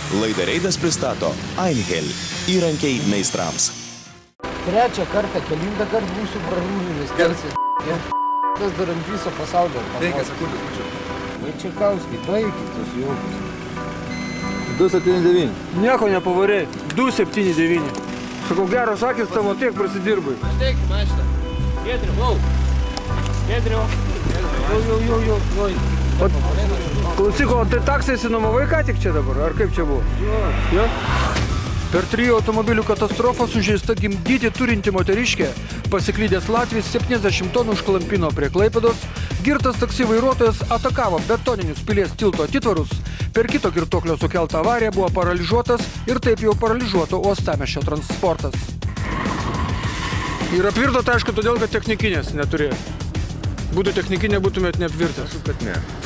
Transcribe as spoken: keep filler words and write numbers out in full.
Laidą Reidas pristato Einhell – įrankiai meistrams. Trečią kartą, kelintą kartą būsiu prarūžinis tarsi. Tas dar ant viso pasaulio. penkias sekundės, mačiau. Vaičiakauskiai, baigit tos jaukus. du septyni devyni. Nieko nepavarėjai. du septyni devyni. Sakau, geros akis tavo tiek prasidirbai. Pašteik, mašta. Gedriu, vau. Gedriu. Jau, jau, jau, jau. O, klausyk, o tai taksai nuomavai ką tik čia dabar? Ar kaip čia buvo? Jo. Jo? Per trijų automobilių katastrofą sužeista gimdyti turinti moteriškė, pasiklydęs Latvis septyniasdešimt tonų užklampino prie Klaipėdos, girtas taksi vairuotojas atakavo betoninius Pilies tilto atitvarus, per kito girtuoklio sukeltą avariją buvo paralyžiuotas ir taip jau paralyžiuoto uostamiesčio transportas. Ir apvirtot, aišku, todėl, kad technikinės neturėjo. Būtų technikinė, būtumėt neapvirtęs. Kad ne.